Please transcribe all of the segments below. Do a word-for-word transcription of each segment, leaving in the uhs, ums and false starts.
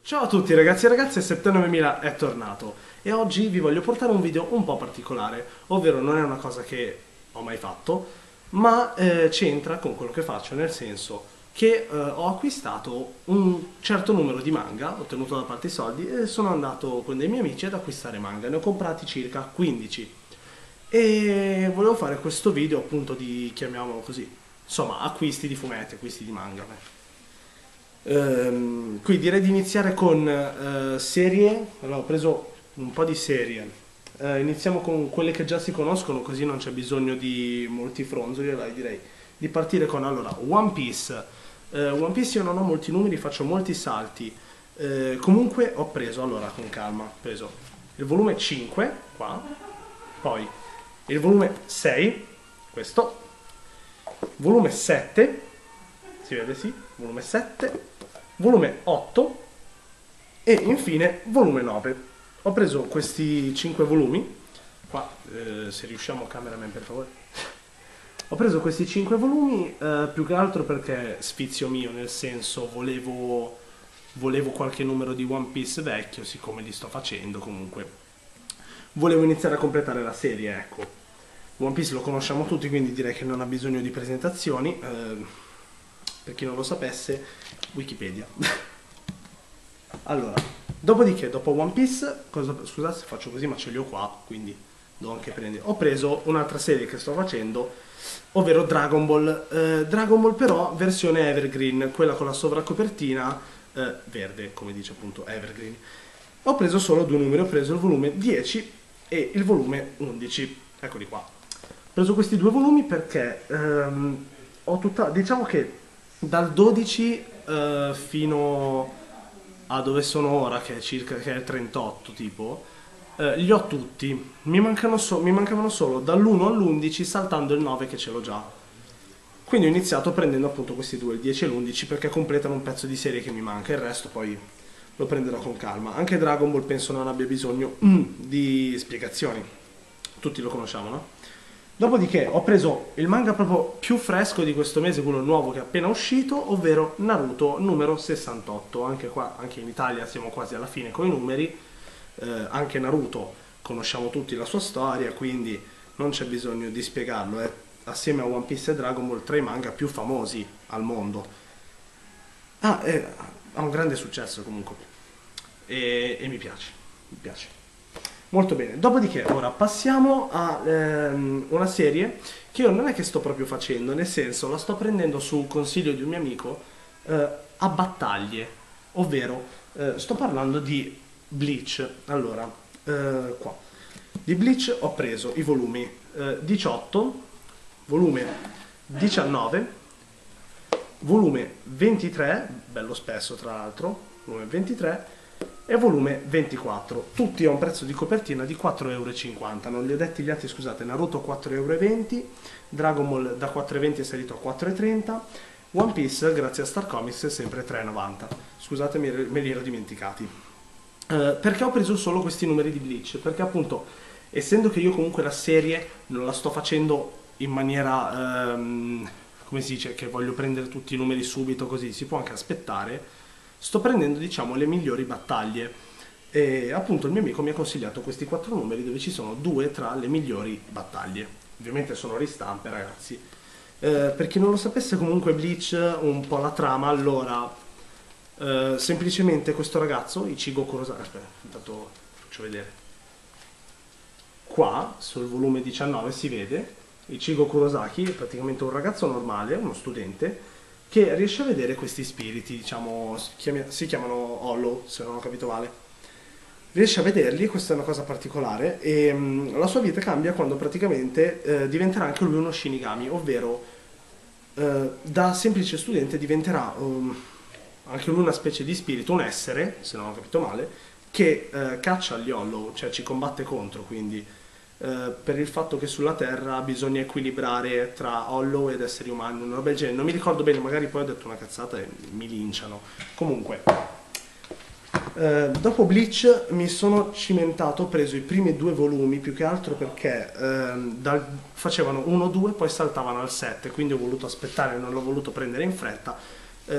Ciao a tutti ragazzi e ragazze, Settembre novemila è tornato e oggi vi voglio portare un video un po' particolare, ovvero non è una cosa che ho mai fatto, ma eh, c'entra con quello che faccio, nel senso che eh, ho acquistato un certo numero di manga, ho ottenuto da parte i soldi e sono andato con dei miei amici ad acquistare manga, ne ho comprati circa quindici e volevo fare questo video appunto di, chiamiamolo così, insomma acquisti di fumetti, acquisti di manga. Ehm, qui direi di iniziare con eh, serie. Allora, ho preso un po' di serie. Eh, iniziamo con quelle che già si conoscono, così non c'è bisogno di molti fronzoli. Allora, direi di partire con allora, One Piece. Eh, One Piece io non ho molti numeri, faccio molti salti. Eh, comunque ho preso, allora con calma, ho preso il volume cinque, qua, poi il volume sei, questo, volume sette, si vede sì, volume sette, volume otto e infine volume nove. Ho preso questi cinque volumi, qua eh, se riusciamo cameraman per favore. Ho preso questi cinque volumi eh, più che altro perché sfizio mio, nel senso volevo, volevo qualche numero di One Piece vecchio, siccome li sto facendo comunque. Volevo iniziare a completare la serie, ecco. One Piece lo conosciamo tutti, quindi direi che non ha bisogno di presentazioni. Eh, per chi non lo sapesse, Wikipedia. Allora, dopodiché, dopo One Piece, cosa, scusate se faccio così, ma ce li ho qua, quindi devo anche prendere. Ho preso un'altra serie che sto facendo, ovvero Dragon Ball. Eh, Dragon Ball però versione Evergreen, quella con la sovracopertina eh, verde, come dice appunto Evergreen. Ho preso solo due numeri, ho preso il volume dieci e il volume undici, eccoli qua. Ho preso questi due volumi perché ehm, ho tutta, diciamo che dal dodici eh, fino a dove sono ora, che è circa che è il trentotto tipo, eh, li ho tutti. Mi, mancano so, mi mancavano solo dall'uno all'undici, saltando il nove che ce l'ho già. Quindi ho iniziato prendendo appunto questi due, il dieci e l'undici, perché completano un pezzo di serie che mi manca, il resto poi lo prenderò con calma. Anche Dragon Ball penso non abbia bisogno mm, di spiegazioni. Tutti lo conosciamo, no? Dopodiché ho preso il manga proprio più fresco di questo mese, quello nuovo che è appena uscito, ovvero Naruto numero sessantotto. Anche qua, anche in Italia siamo quasi alla fine con i numeri. Eh, anche Naruto conosciamo tutti la sua storia, quindi non c'è bisogno di spiegarlo. È assieme a One Piece e Dragon Ball tra i manga più famosi al mondo. Ah, eh, ha un grande successo comunque. E, e mi piace, mi piace. Molto bene, dopodiché ora passiamo a ehm, una serie che io non è che sto proprio facendo, nel senso la sto prendendo su consiglio di un mio amico eh, a battaglie, ovvero eh, sto parlando di Bleach. Allora, eh, qua, di Bleach ho preso i volumi eh, diciotto, volume diciannove, volume ventitré, bello spesso tra l'altro, volume ventitré, e volume ventiquattro, tutti a un prezzo di copertina di quattro e cinquanta euro. Non li ho detti gli altri, scusate. Naruto quattro e venti euro, Dragon Ball da quattro e venti è salito a quattro e trenta, One Piece grazie a Star Comics è sempre tre e novanta. Scusate, me li ero dimenticati. Eh, perché ho preso solo questi numeri di Bleach? Perché appunto, essendo che io comunque la serie non la sto facendo in maniera, ehm, come si dice, che voglio prendere tutti i numeri subito così, si può anche aspettare. Sto prendendo, diciamo, le migliori battaglie e appunto il mio amico mi ha consigliato questi quattro numeri dove ci sono due tra le migliori battaglie. Ovviamente sono ristampe, ragazzi. Eh, per chi non lo sapesse, comunque Bleach, un po' la trama, allora, eh, semplicemente questo ragazzo, Ichigo Kurosaki, aspetta, intanto faccio vedere. Qua, sul volume diciannove, si vede Ichigo Kurosaki, è praticamente un ragazzo normale, uno studente, che riesce a vedere questi spiriti, diciamo, si chiamano Hollow, se non ho capito male. Riesce a vederli, questa è una cosa particolare, e um, la sua vita cambia quando praticamente eh, diventerà anche lui uno Shinigami, ovvero eh, da semplice studente diventerà um, anche lui una specie di spirito, un essere, se non ho capito male, che eh, caccia gli Hollow, cioè ci combatte contro, quindi Uh, per il fatto che sulla Terra bisogna equilibrare tra Hollow ed esseri umani, una roba del genere. Non mi ricordo bene, magari poi ho detto una cazzata e mi linciano. Comunque, uh, dopo Bleach mi sono cimentato, ho preso i primi due volumi, più che altro perché uh, dal, facevano uno due, poi saltavano al sette, quindi ho voluto aspettare, non l'ho voluto prendere in fretta. Uh,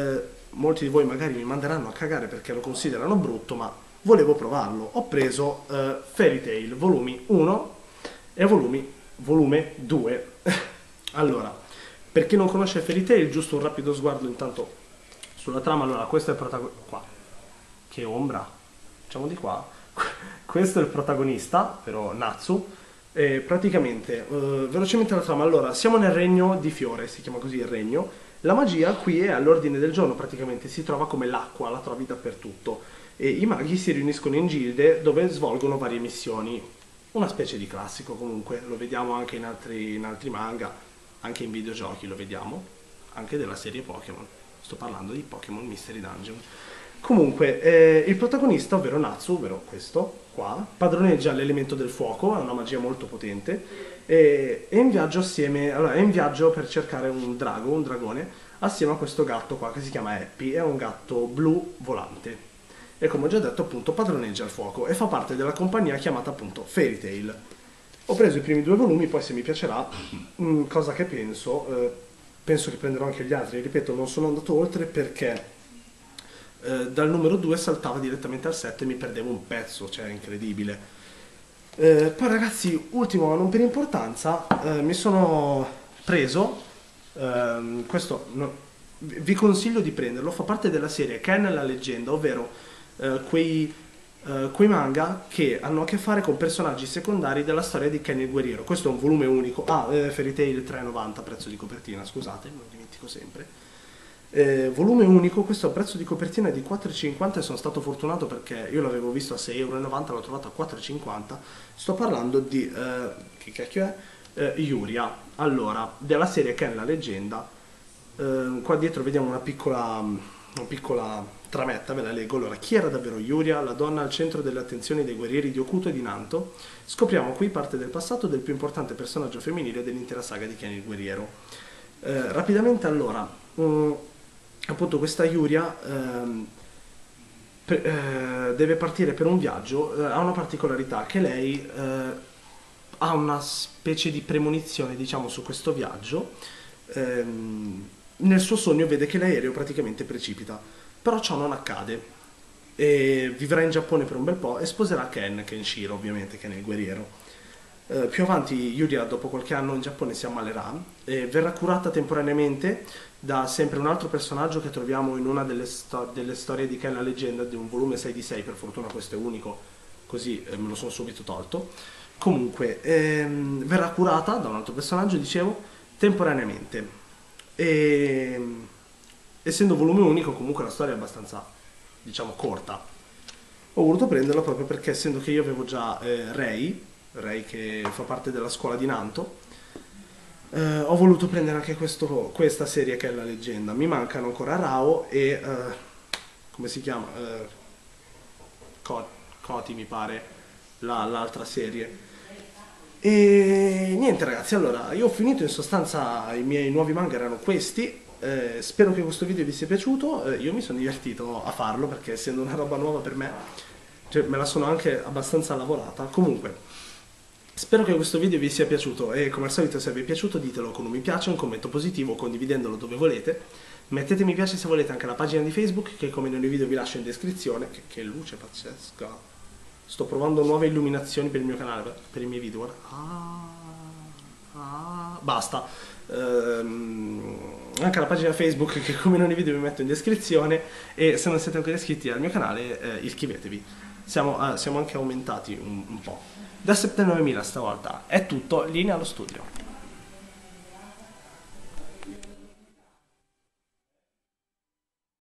molti di voi magari mi manderanno a cagare perché lo considerano brutto, ma volevo provarlo. Ho preso uh, Fairy Tail volumi uno e volumi, volume due. Allora, per chi non conosce Fairy Tail, giusto un rapido sguardo intanto sulla trama. Allora, questo è il protagonista. Qua. Che ombra. Facciamo di qua. Questo è il protagonista, però Natsu. E praticamente, uh, velocemente la trama. Allora, siamo nel regno di Fiore, si chiama così il regno. La magia qui è all'ordine del giorno, praticamente si trova come l'acqua, la trovi dappertutto. E i maghi si riuniscono in gilde dove svolgono varie missioni. Una specie di classico comunque, lo vediamo anche in altri, in altri manga, anche in videogiochi lo vediamo, anche della serie Pokémon. Sto parlando di Pokémon Mystery Dungeon. Comunque, eh, il protagonista, ovvero Natsu, ovvero questo qua, padroneggia l'elemento del fuoco, è una magia molto potente, e è in viaggio assieme, allora, è in viaggio per cercare un drago, un dragone, assieme a questo gatto qua che si chiama Happy, è un gatto blu volante. E come ho già detto, appunto, padroneggia il fuoco e fa parte della compagnia chiamata appunto Fairy Tail. Ho preso i primi due volumi, poi se mi piacerà, mh, cosa che penso, eh, penso che prenderò anche gli altri, ripeto, non sono andato oltre perché eh, dal numero due saltava direttamente al sette e mi perdevo un pezzo, cioè incredibile. Eh, poi ragazzi, ultimo ma non per importanza, eh, mi sono preso, ehm, questo no, vi consiglio di prenderlo, fa parte della serie Ken la leggenda, ovvero eh, quei, eh, quei manga che hanno a che fare con personaggi secondari della storia di Ken il guerriero. Questo è un volume unico, ah, eh, Fairy Tail tre e novanta, prezzo di copertina, scusate, me lo dimentico sempre. Eh, volume unico, questo a prezzo di copertina di quattro e cinquanta e sono stato fortunato perché io l'avevo visto a sei e novanta euro, l'ho trovato a quattro e cinquanta. Sto parlando di, eh, che cacchio è? Eh, Yuria, allora, della serie Ken la leggenda. Eh, qua dietro vediamo una piccola, una piccola trametta, ve la leggo. Allora, chi era davvero Yuria, la donna al centro delle attenzioni dei guerrieri di Okuto e di Nanto? Scopriamo qui parte del passato del più importante personaggio femminile dell'intera saga di Ken il guerriero. Eh, rapidamente allora, um, appunto questa Yuria ehm, per, eh, deve partire per un viaggio, eh, ha una particolarità che lei eh, ha una specie di premonizione, diciamo, su questo viaggio. Ehm, nel suo sogno vede che l'aereo praticamente precipita, però ciò non accade e vivrà in Giappone per un bel po' e sposerà Ken, Kenshiro ovviamente, che è il guerriero. Uh, più avanti Yuria dopo qualche anno in Giappone si ammalerà e verrà curata temporaneamente da sempre un altro personaggio che troviamo in una delle, sto delle storie di Ken la leggenda, di un volume sei di sei, per fortuna questo è unico, così eh, me lo sono subito tolto. Comunque ehm, verrà curata da un altro personaggio, dicevo, temporaneamente e essendo volume unico comunque la storia è abbastanza, diciamo, corta. Ho voluto prenderlo proprio perché, essendo che io avevo già eh, Rei Rei che fa parte della scuola di Nanto, eh, ho voluto prendere anche questo, questa serie che è la leggenda. Mi mancano ancora Rao e eh, come si chiama? Eh, Koti mi pare, l'altra serie. E niente ragazzi, allora io ho finito, in sostanza i miei nuovi manga erano questi. Eh, spero che questo video vi sia piaciuto. Eh, io mi sono divertito a farlo perché, essendo una roba nuova per me, cioè, me la sono anche abbastanza lavorata. Comunque spero che questo video vi sia piaciuto e, come al solito, se vi è piaciuto ditelo con un mi piace, un commento positivo, condividendolo dove volete. Mettete mi piace se volete anche alla pagina di Facebook, che come nei video vi lascio in descrizione. Che, che luce pazzesca. Sto provando nuove illuminazioni per il mio canale, per i miei video. Guarda. Ah, ah, basta. Ehm, anche alla pagina Facebook, che come nei video vi metto in descrizione. E se non siete ancora iscritti al mio canale, eh, iscrivetevi. Siamo, eh, siamo anche aumentati un, un po'. Da settantanovemila stavolta. È tutto, linea allo studio.